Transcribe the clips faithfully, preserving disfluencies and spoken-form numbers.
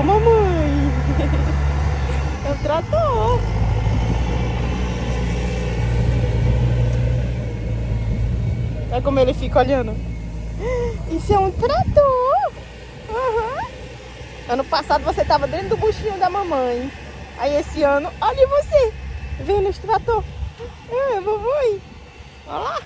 mamãe. É um trator. Olha como ele fica olhando. Isso é um trator. Uhum. Ano passado você estava dentro do buchinho da mamãe. Aí esse ano, olha você, vendo esse trator. Ah, mamãe. Olha lá.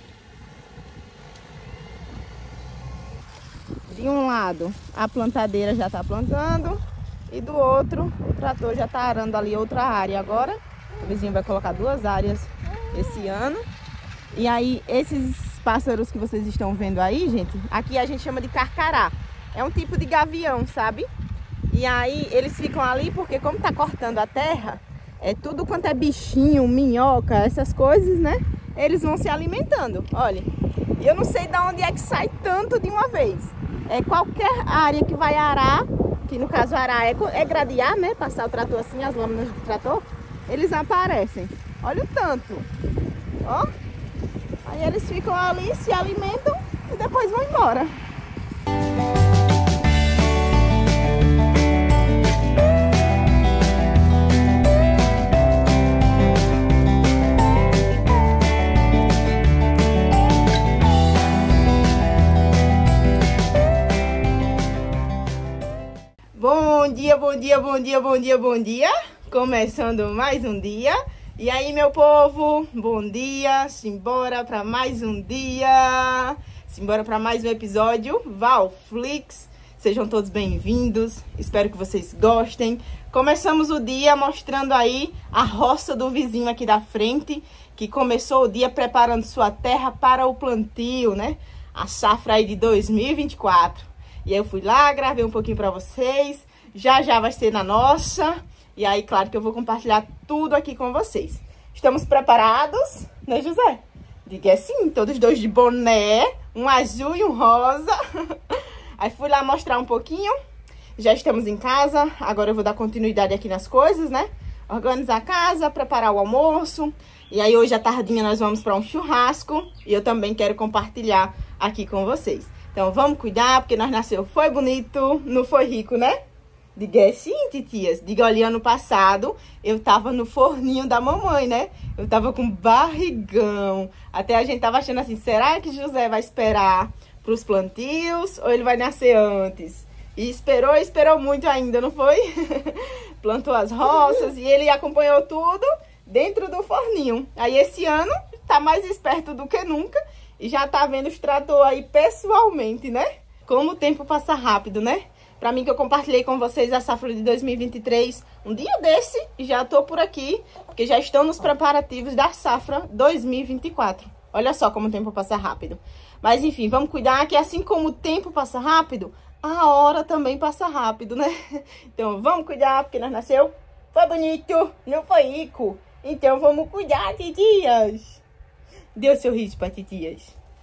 De um lado, a plantadeira já está plantando. E do outro, o trator já está arando ali outra área agora. O vizinho vai colocar duas áreas esse ano. E aí, esses pássaros que vocês estão vendo aí, gente, aqui a gente chama de carcará. É um tipo de gavião, sabe? E aí, eles ficam ali porque como tá cortando a terra, é tudo quanto é bichinho, minhoca, essas coisas, né? Eles vão se alimentando. Olha, eu não sei de onde é que sai tanto de uma vez. É qualquer área que vai arar, que no caso arar é, é gradear, né? Passar o trator assim, as lâminas do trator, eles aparecem. Olha o tanto. Ó. Aí eles ficam ali, se alimentam e depois vão embora. Bom dia, bom dia, bom dia, bom dia, bom dia. Começando mais um dia. E aí, meu povo, bom dia. Simbora para mais um dia. Simbora para mais um episódio Valflix. Sejam todos bem-vindos. Espero que vocês gostem. Começamos o dia mostrando aí a roça do vizinho aqui da frente, que começou o dia preparando sua terra para o plantio, né? A safra aí de dois mil e vinte e quatro. E aí eu fui lá, gravei um pouquinho pra vocês. Já já vai ser na nossa. E aí, claro que eu vou compartilhar tudo aqui com vocês. Estamos preparados, né, José? Diga sim, todos dois de boné. Um azul e um rosa. Aí fui lá mostrar um pouquinho. Já estamos em casa. Agora eu vou dar continuidade aqui nas coisas, né? Organizar a casa, preparar o almoço. E aí hoje à tardinha nós vamos para um churrasco. E eu também quero compartilhar aqui com vocês. Então, vamos cuidar, porque nós nasceu, foi bonito, não foi rico, né? Diga sim, titias. Diga, olha, ano passado eu tava no forninho da mamãe, né? Eu tava com barrigão. Até a gente tava achando assim, será que José vai esperar pros plantios ou ele vai nascer antes? E esperou, esperou muito ainda, não foi? Plantou as roças e ele acompanhou tudo dentro do forninho. Aí esse ano tá mais esperto do que nunca. E já tá vendo os trator aí pessoalmente, né? Como o tempo passa rápido, né? Pra mim que eu compartilhei com vocês a safra de dois mil e vinte e três, um dia desse, já tô por aqui, porque já estão nos preparativos da safra dois mil e vinte e quatro. Olha só como o tempo passa rápido. Mas enfim, vamos cuidar que assim como o tempo passa rápido, a hora também passa rápido, né? Então vamos cuidar, porque nós nasceu, foi bonito, não foi rico. Então vamos cuidar, titias. Dê o sorriso para titias.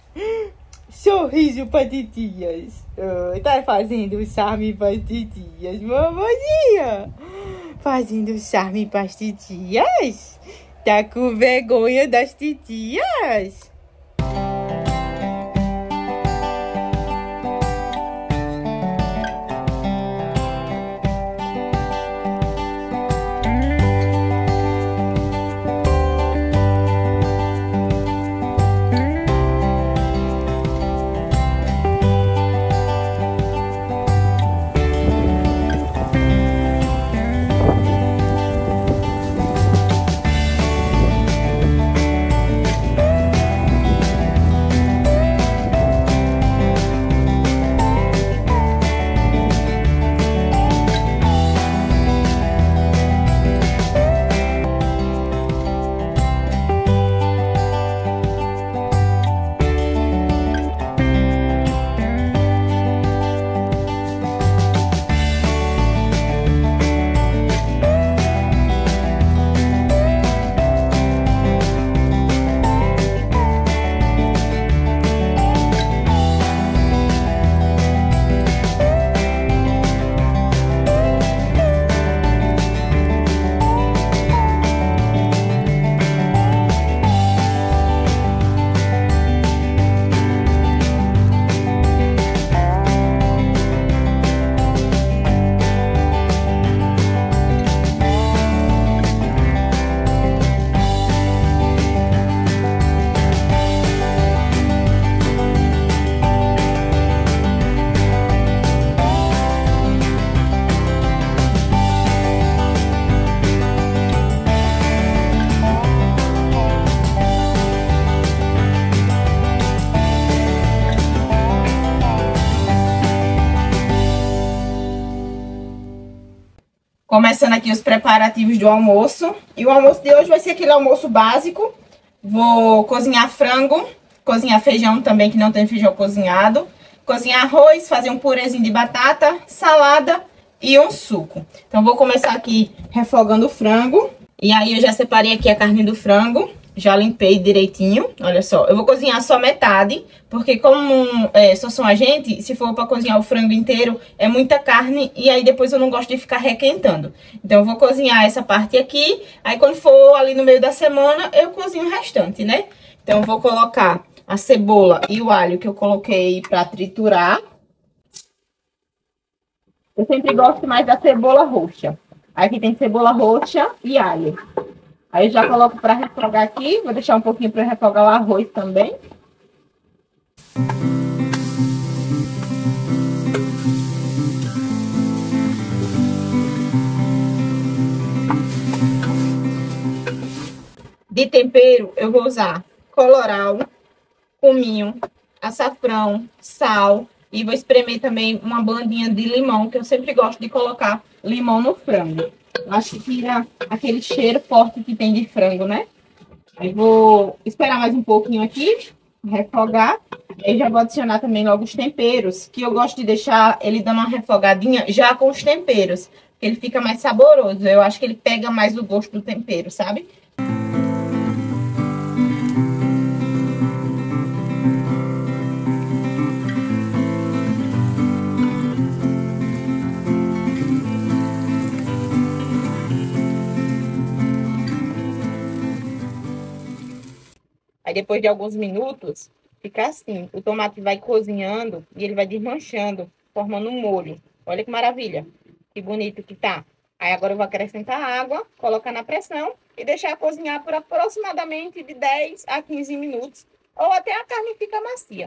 Sorriso para titias. Oh, tá fazendo o charme para titias, mamãezinha. Fazendo o charme para titias. Tá com vergonha das titias. Começando aqui os preparativos do almoço. E o almoço de hoje vai ser aquele almoço básico. Vou cozinhar frango, cozinhar feijão também, que não tem feijão cozinhado. Cozinhar arroz, fazer um purezinho de batata, salada e um suco. Então vou começar aqui refogando o frango. E aí eu já separei aqui a carne do frango. Já limpei direitinho, olha só. Eu vou cozinhar só metade, porque como é, só são a gente, se for pra cozinhar o frango inteiro, é muita carne e aí depois eu não gosto de ficar requentando. Então eu vou cozinhar essa parte aqui, aí quando for ali no meio da semana, eu cozinho o restante, né? Então eu vou colocar a cebola e o alho que eu coloquei pra triturar. Eu sempre gosto mais da cebola roxa. Aqui tem cebola roxa e alho. Aí eu já coloco para refogar aqui. Vou deixar um pouquinho para refogar o arroz também. De tempero, eu vou usar colorau, cominho, açafrão, sal. E vou espremer também uma bandinha de limão, que eu sempre gosto de colocar limão no frango. Eu acho que tira aquele cheiro forte que tem de frango, né? Aí vou esperar mais um pouquinho aqui, refogar. Aí já vou adicionar também logo os temperos, que eu gosto de deixar ele dando uma refogadinha já com os temperos. Ele fica mais saboroso, eu acho que ele pega mais o gosto do tempero, sabe? Aí depois de alguns minutos, fica assim. O tomate vai cozinhando e ele vai desmanchando, formando um molho. Olha que maravilha, que bonito que tá. Aí agora eu vou acrescentar água, colocar na pressão e deixar cozinhar por aproximadamente de dez a quinze minutos. Ou até a carne fica macia.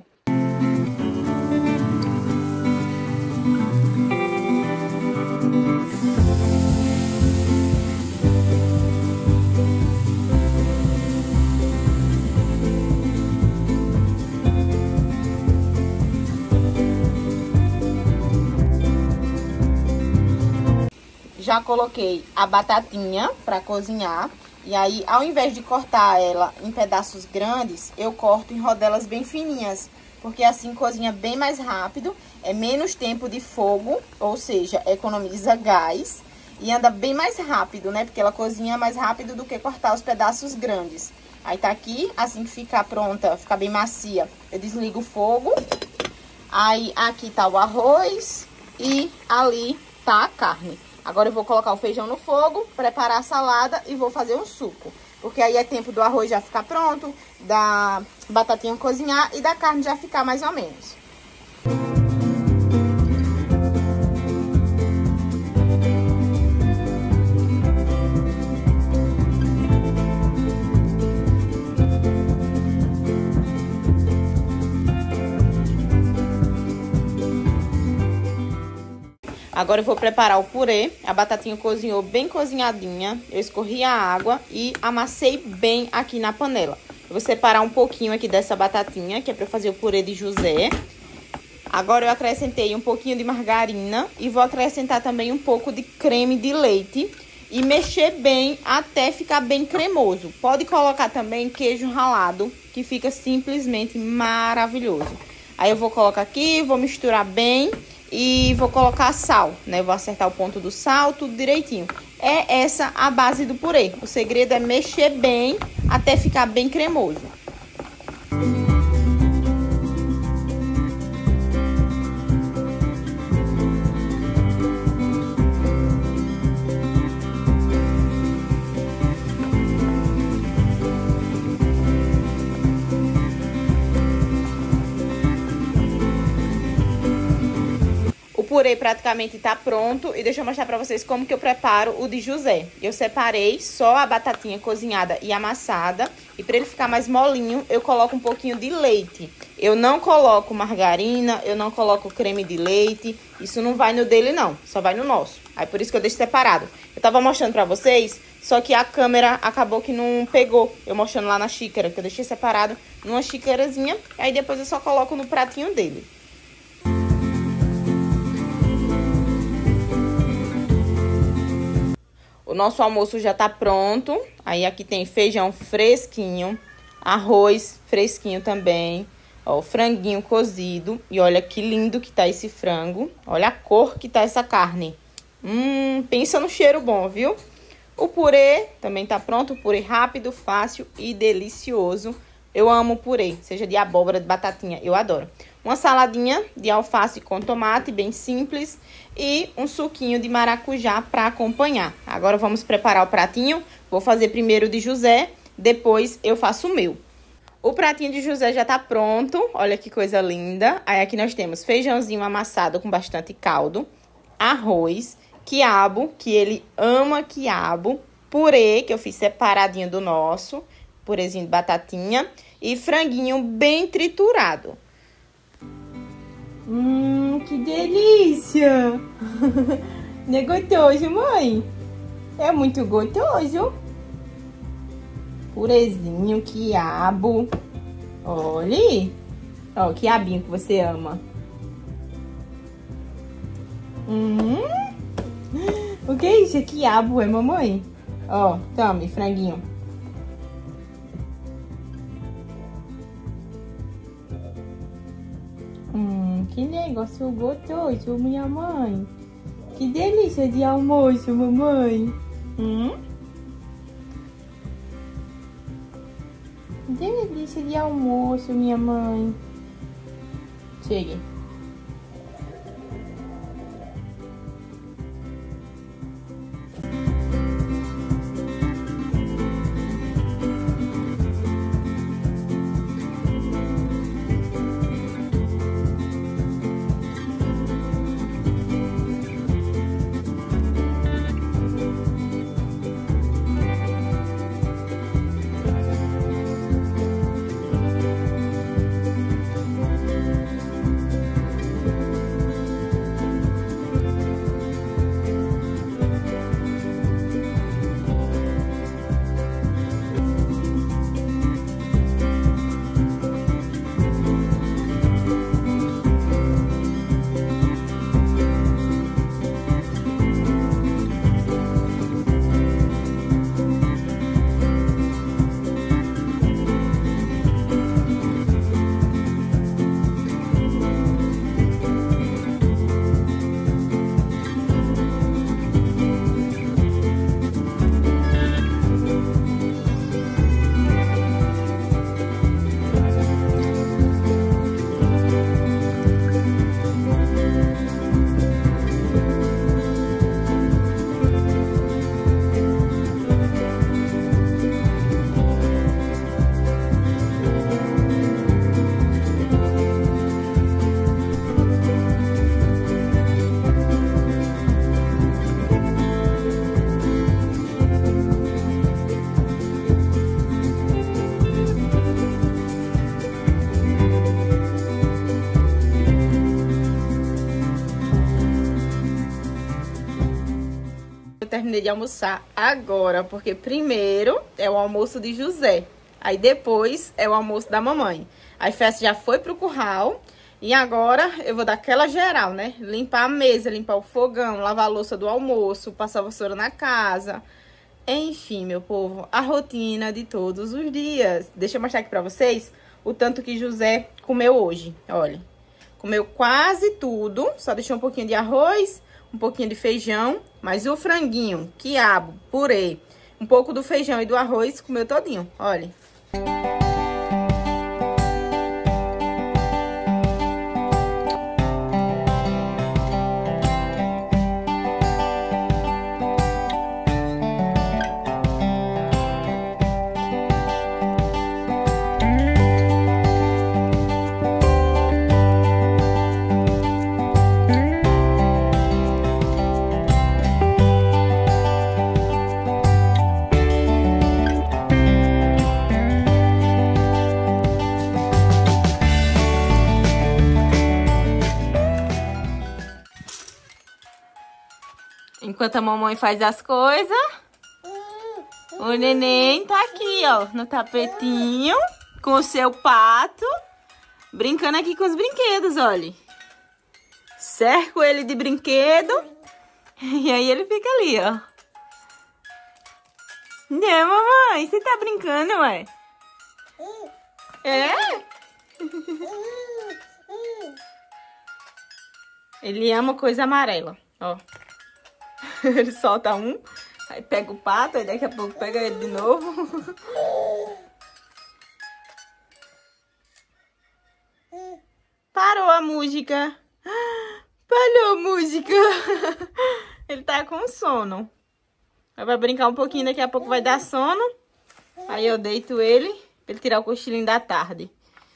Já coloquei a batatinha para cozinhar. E aí, ao invés de cortar ela em pedaços grandes, eu corto em rodelas bem fininhas. Porque assim cozinha bem mais rápido, é menos tempo de fogo, ou seja, economiza gás. E anda bem mais rápido, né? Porque ela cozinha mais rápido do que cortar os pedaços grandes. Aí tá aqui, assim que ficar pronta, ficar bem macia, eu desligo o fogo. Aí aqui tá o arroz e ali tá a carne. Agora eu vou colocar o feijão no fogo, preparar a salada e vou fazer um suco. Porque aí é tempo do arroz já ficar pronto, da batatinha cozinhar e da carne já ficar mais ou menos. Agora eu vou preparar o purê. A batatinha cozinhou bem cozinhadinha. Eu escorri a água e amassei bem aqui na panela. Eu vou separar um pouquinho aqui dessa batatinha, que é para eu fazer o purê de José. Agora eu acrescentei um pouquinho de margarina e vou acrescentar também um pouco de creme de leite. E mexer bem até ficar bem cremoso. Pode colocar também queijo ralado, que fica simplesmente maravilhoso. Aí eu vou colocar aqui, vou misturar bem. E vou colocar sal, né? Vou acertar o ponto do sal, tudo direitinho. É essa a base do purê. O segredo é mexer bem até ficar bem cremoso. O purê praticamente tá pronto e deixa eu mostrar pra vocês como que eu preparo o de José. Eu separei só a batatinha cozinhada e amassada e pra ele ficar mais molinho eu coloco um pouquinho de leite. Eu não coloco margarina, eu não coloco creme de leite, isso não vai no dele não, só vai no nosso. Aí por isso que eu deixo separado. Eu tava mostrando pra vocês, só que a câmera acabou que não pegou eu mostrando lá na xícara, que eu deixei separado numa xícarazinha, aí depois eu só coloco no pratinho dele. nosso almoço já tá pronto. Aí aqui tem feijão fresquinho, arroz fresquinho também. Ó, franguinho cozido. E olha que lindo que tá esse frango. Olha a cor que tá essa carne. Hum, pensa no cheiro bom, viu? O purê também tá pronto. Purê rápido, fácil e delicioso. Eu amo purê, seja de abóbora, de batatinha, eu adoro. Uma saladinha de alface com tomate, bem simples. E um suquinho de maracujá para acompanhar. Agora vamos preparar o pratinho. Vou fazer primeiro de José, depois eu faço o meu. O pratinho de José já tá pronto, olha que coisa linda. Aí aqui nós temos feijãozinho amassado com bastante caldo, arroz, quiabo, que ele ama quiabo, purê, que eu fiz separadinho do nosso, purezinho de batatinha, e franguinho bem triturado. Hum, que delícia! Não é gostoso, mãe? É muito gostoso. Purezinho, quiabo. Olha. Ó, o quiabinho que você ama. Hum. O que é isso? É quiabo, é, mamãe? Ó, tome, franguinho. Hum, que negócio gostoso, minha mãe. Que delícia de almoço, mamãe. Hum? Delícia de almoço, minha mãe. Chegue. Eu terminei de almoçar agora, porque primeiro é o almoço de José, aí depois é o almoço da mamãe. A festa já foi pro curral e agora eu vou dar aquela geral, né? Limpar a mesa, limpar o fogão, lavar a louça do almoço, passar a vassoura na casa. Enfim, meu povo, a rotina de todos os dias. Deixa eu mostrar aqui pra vocês o tanto que José comeu hoje, olha. Comeu quase tudo, só deixou um pouquinho de arroz, um pouquinho de feijão, mas o franguinho, quiabo, purê, um pouco do feijão e do arroz, comeu todinho, olha. Enquanto a mamãe faz as coisas, o neném tá aqui, ó, no tapetinho, com o seu pato, brincando aqui com os brinquedos, olha. Cerco ele de brinquedo, e aí ele fica ali, ó. Não, mamãe, você tá brincando, ué? É? Ele ama coisa amarela, ó. Ele solta um, aí pega o pato, aí daqui a pouco pega ele de novo. Parou a música. Parou a música. Ele tá com sono. Aí vai brincar um pouquinho, daqui a pouco vai dar sono. Aí eu deito ele, pra ele tirar o cochilinho da tarde.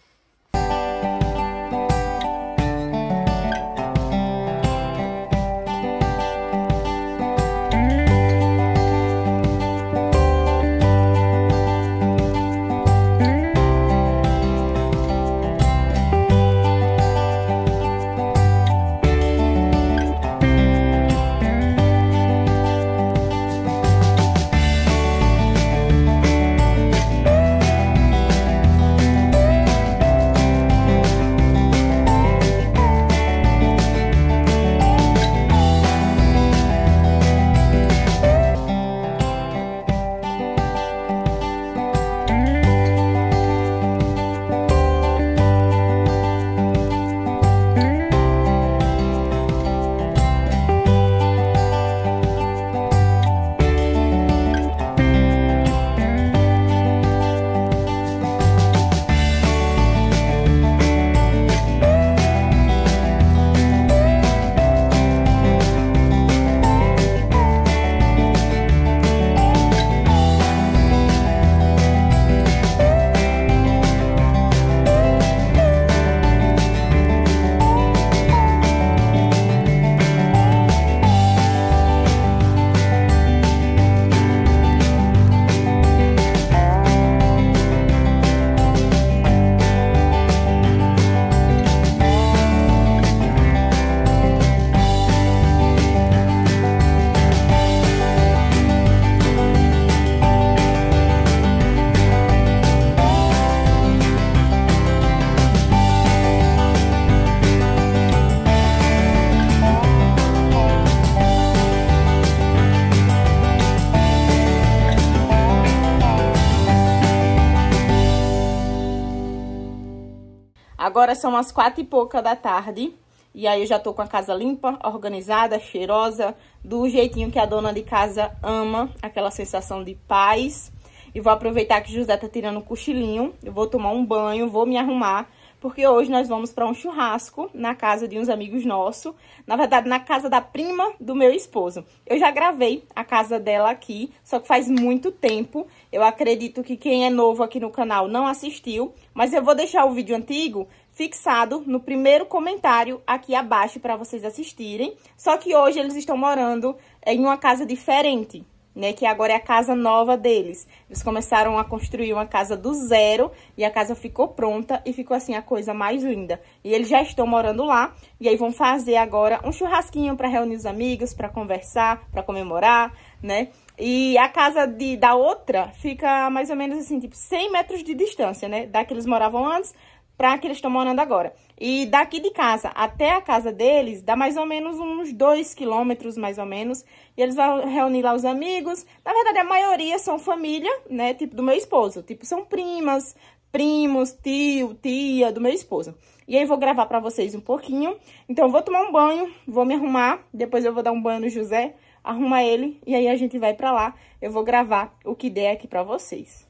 Agora são as quatro e pouca da tarde. E aí eu já tô com a casa limpa, organizada, cheirosa, do jeitinho que a dona de casa ama, aquela sensação de paz. E vou aproveitar que José tá tirando um cochilinho, eu vou tomar um banho, vou me arrumar, porque hoje nós vamos para um churrasco na casa de uns amigos nossos, na verdade na casa da prima do meu esposo. Eu já gravei a casa dela aqui, só que faz muito tempo, eu acredito que quem é novo aqui no canal não assistiu, mas eu vou deixar o vídeo antigo fixado no primeiro comentário aqui abaixo para vocês assistirem. Só que hoje eles estão morando em uma casa diferente, né, que agora é a casa nova deles. Eles começaram a construir uma casa do zero e a casa ficou pronta e ficou assim a coisa mais linda. E eles já estão morando lá e aí vão fazer agora um churrasquinho para reunir os amigos, para conversar, para comemorar, né? E a casa de, da outra fica mais ou menos assim, tipo cem metros de distância, né, da que eles moravam antes para que eles estão morando agora. E daqui de casa até a casa deles dá mais ou menos uns dois quilômetros, mais ou menos. E eles vão reunir lá os amigos. Na verdade, a maioria são família, né, tipo do meu esposo. Tipo, são primas, primos, tio, tia do meu esposo. E aí, vou gravar pra vocês um pouquinho. Então, eu vou tomar um banho, vou me arrumar. Depois eu vou dar um banho no José, arrumar ele. E aí, a gente vai pra lá. Eu vou gravar o que der aqui pra vocês.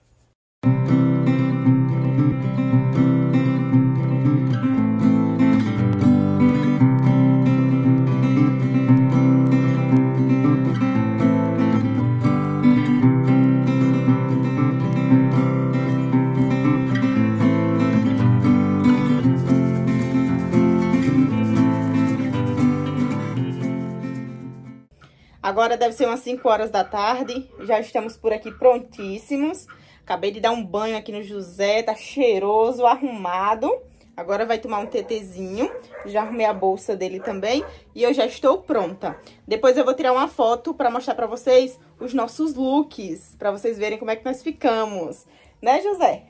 Agora deve ser umas cinco horas da tarde, já estamos por aqui prontíssimos. Acabei de dar um banho aqui no José, tá cheiroso, arrumado. Agora vai tomar um tetezinho, já arrumei a bolsa dele também e eu já estou pronta. Depois eu vou tirar uma foto para mostrar para vocês os nossos looks, para vocês verem como é que nós ficamos. Né, José?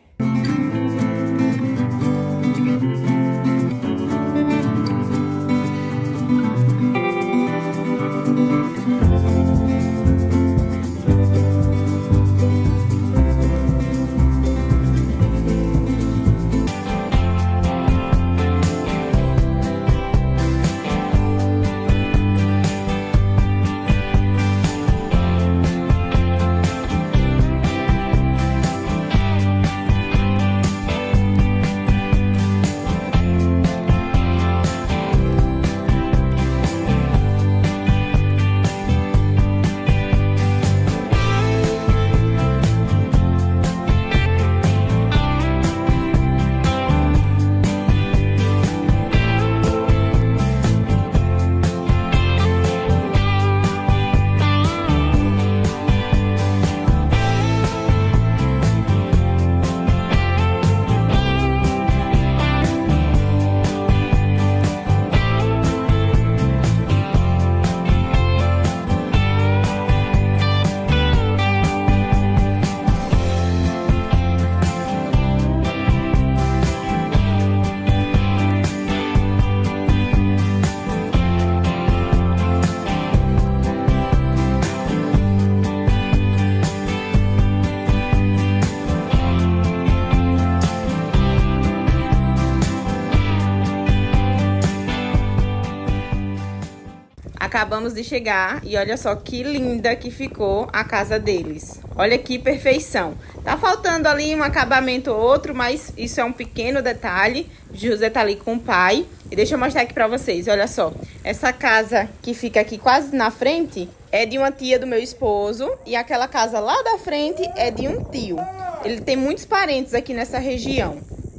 Acabamos de chegar e olha só que linda que ficou a casa deles. Olha que perfeição. Tá faltando ali um acabamento ou outro, mas isso é um pequeno detalhe. José tá ali com o pai. E deixa eu mostrar aqui pra vocês, olha só. Essa casa que fica aqui quase na frente é de uma tia do meu esposo. E aquela casa lá da frente é de um tio. Ele tem muitos parentes aqui nessa região.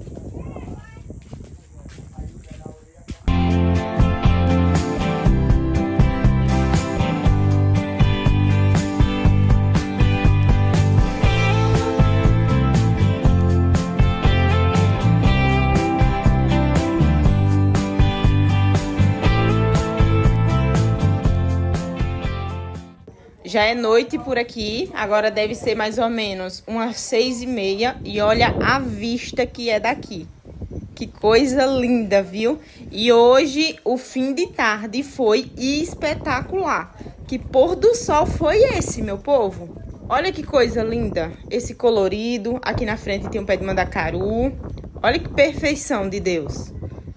Já é noite por aqui, agora deve ser mais ou menos umas seis e meia. E olha a vista que é daqui. Que coisa linda, viu? E hoje o fim de tarde foi espetacular. Que pôr do sol foi esse, meu povo? Olha que coisa linda. Esse colorido. Aqui na frente tem um pé de mandacaru. Olha que perfeição de Deus.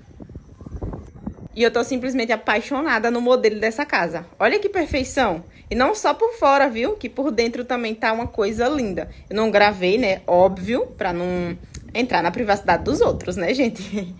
E eu tô simplesmente apaixonada no modelo dessa casa. Olha que perfeição. E não só por fora, viu? Que por dentro também tá uma coisa linda. Eu não gravei, né? Óbvio, pra não entrar na privacidade dos outros, né, gente?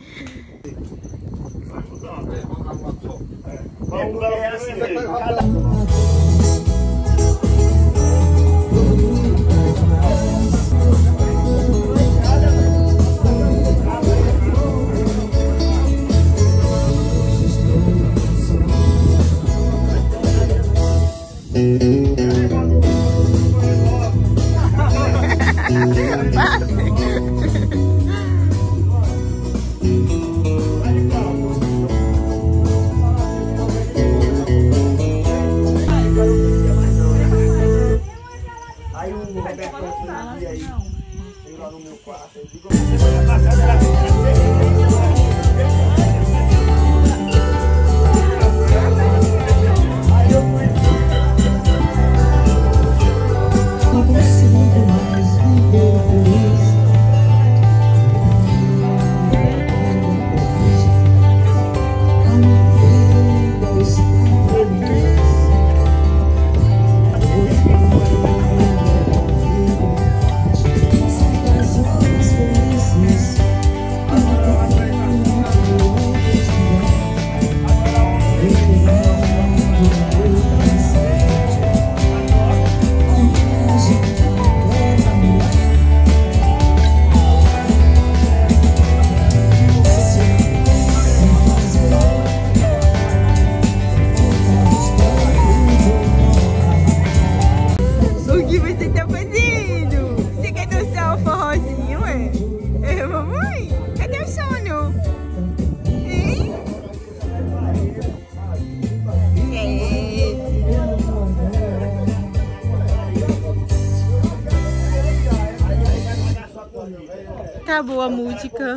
Acabou a música.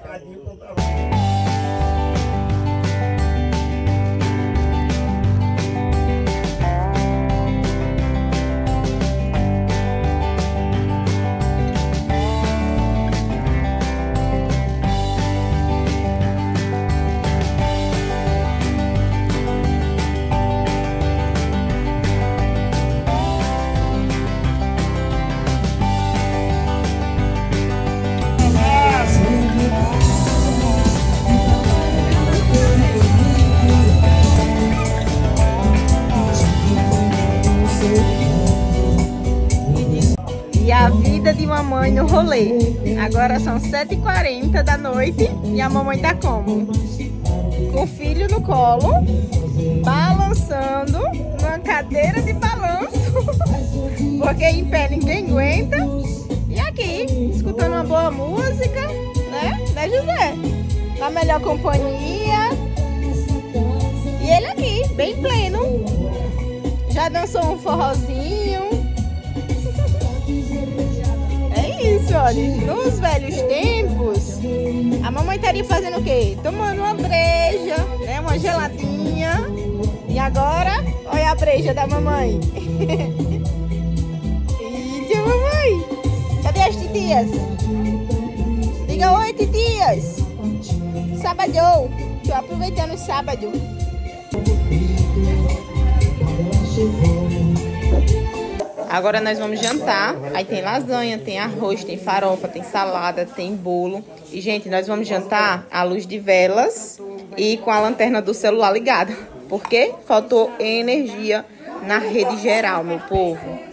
A vida de mamãe no rolê. Agora são sete e quarenta da noite e a mamãe tá como? Com o filho no colo, balançando numa cadeira de balanço, porque em pé ninguém aguenta. E aqui, escutando uma boa música, né? Né, José? Na melhor companhia. E ele aqui, bem pleno. Já dançou um forrozinho. Isso, olha, nos velhos tempos, a mamãe estaria fazendo o quê? Tomando uma breja, né? Uma geladinha. E agora, olha a breja da mamãe. Isso, mamãe. Cadê as titias? Diga oi, titias. Sábado. Tô aproveitando o sábado. Agora nós vamos jantar. Aí tem lasanha, tem arroz, tem farofa, tem salada, tem bolo. E, gente, nós vamos jantar à luz de velas e com a lanterna do celular ligada. Porque faltou energia na rede geral, meu povo.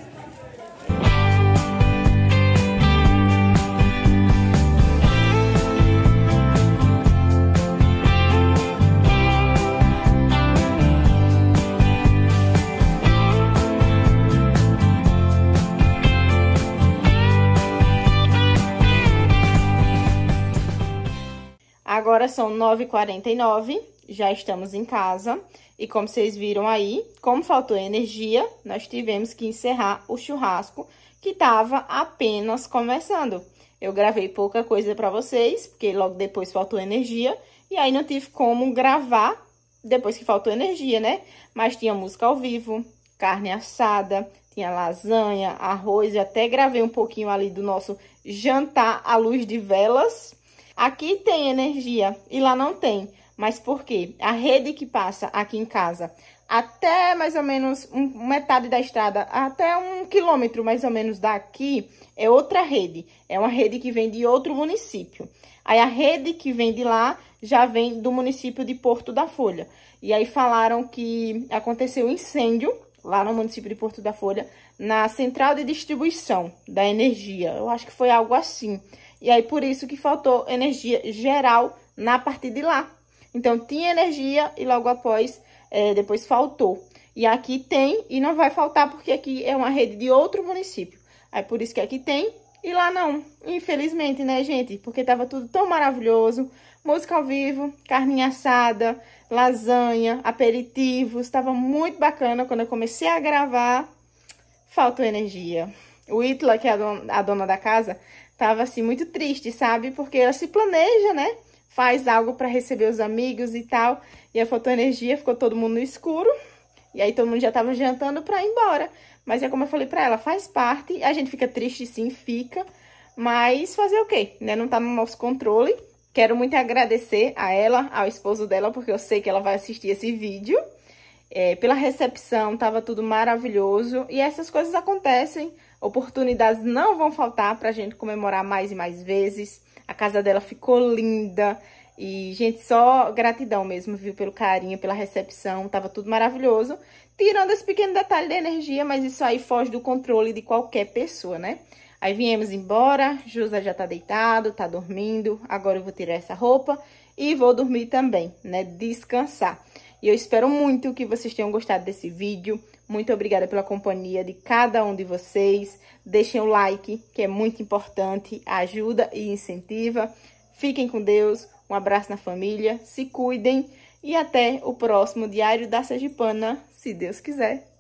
Agora são nove e quarenta e nove, já estamos em casa. E como vocês viram aí, como faltou energia, nós tivemos que encerrar o churrasco, que estava apenas começando. Eu gravei pouca coisa para vocês, porque logo depois faltou energia. E aí não tive como gravar depois que faltou energia, né? Mas tinha música ao vivo, carne assada, tinha lasanha, arroz. E até gravei um pouquinho ali do nosso jantar à luz de velas. Aqui tem energia e lá não tem. Mas por quê? A rede que passa aqui em casa até mais ou menos um, metade da estrada, até um quilômetro mais ou menos daqui, é outra rede. É uma rede que vem de outro município. Aí a rede que vem de lá já vem do município de Porto da Folha. E aí falaram que aconteceu um incêndio lá no município de Porto da Folha, na central de distribuição da energia. Eu acho que foi algo assim. E aí, por isso que faltou energia geral na partir de lá. Então, tinha energia e logo após, é, depois faltou. E aqui tem e não vai faltar, porque aqui é uma rede de outro município. Aí, por isso que aqui tem e lá não. Infelizmente, né, gente? Porque tava tudo tão maravilhoso. Música ao vivo, carninha assada, lasanha, aperitivos. Tava muito bacana. Quando eu comecei a gravar, faltou energia. O Ítala, que é a dona, a dona da casa, tava assim muito triste, sabe? Porque ela se planeja, né? Faz algo para receber os amigos e tal. E aí faltou energia, ficou todo mundo no escuro. E aí todo mundo já tava jantando para ir embora. Mas é como eu falei para ela, faz parte. A gente fica triste sim, fica. Mas fazer o quê? Né? Não tá no nosso controle. Quero muito agradecer a ela, ao esposo dela, porque eu sei que ela vai assistir esse vídeo. É, pela recepção, tava tudo maravilhoso. E essas coisas acontecem. Oportunidades não vão faltar pra gente comemorar mais e mais vezes. A casa dela ficou linda. E, gente, só gratidão mesmo, viu? Pelo carinho, pela recepção. Tava tudo maravilhoso. Tirando esse pequeno detalhe da energia, mas isso aí foge do controle de qualquer pessoa, né? Aí viemos embora. José já tá deitado, tá dormindo. Agora eu vou tirar essa roupa e vou dormir também, né? Descansar. E eu espero muito que vocês tenham gostado desse vídeo. Muito obrigada pela companhia de cada um de vocês. Deixem o like, que é muito importante, ajuda e incentiva. Fiquem com Deus, um abraço na família, se cuidem e até o próximo Diário da Sergipana, se Deus quiser.